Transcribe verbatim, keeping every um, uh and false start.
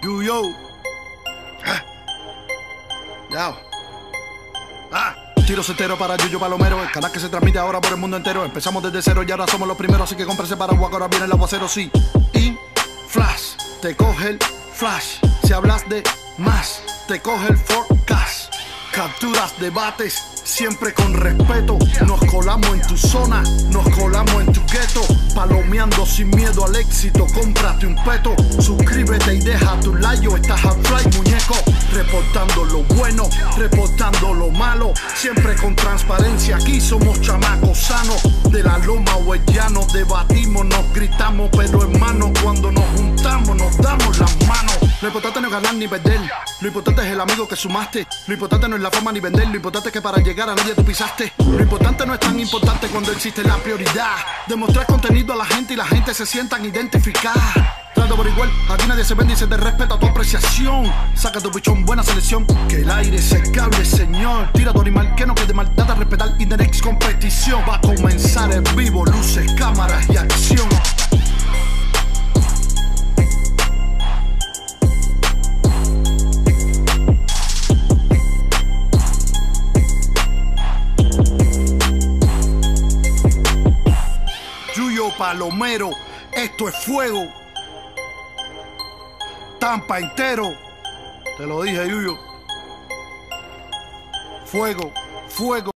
Yuyo. Ah. Ya. Ah. Tiro certero para Yuyo Palomero, el canal que se transmite ahora por el mundo entero. Empezamos desde cero y ahora somos los primeros, así que cómprese paraguas, ahora viene el aguacero, sí. Y flash, te coge el flash. Si hablas de más, te coge el forecast. Capturas, debates, siempre con respeto. Nos colamos en tu zona, nos colamos en tu gueto. Palomeando sin miedo al éxito, cómprate un peto. Suscríbete y deja tu like, o estás a fly, muñeco. Reportando lo bueno, reportando lo malo. Siempre con transparencia, aquí somos chamacos sanos. De la loma o el llano, debatimos, nos gritamos. Pero hermano, cuando nos juntamos, nos damos las manos. Lo importante no es ganar ni perder, lo importante es el amigo que sumaste. Lo importante no es la fama ni vender, lo importante es que para llegar a nadie tú pisaste. Lo importante no es tan importante cuando existe la prioridad. Demostrar contenido a la gente y la gente se sientan identificadas. Trato por igual, aquí nadie se vende y se te respeta tu apreciación. Saca tu pichón, buena selección, que el aire se cable, señor. Tira tu animal, que no quede mal, date a respetar y the next competición. Va a comenzar en vivo, luces, cámaras y acción. Yuyo Palomero, esto es fuego. Tampa entero. Te lo dije, Yuyo. Fuego, fuego.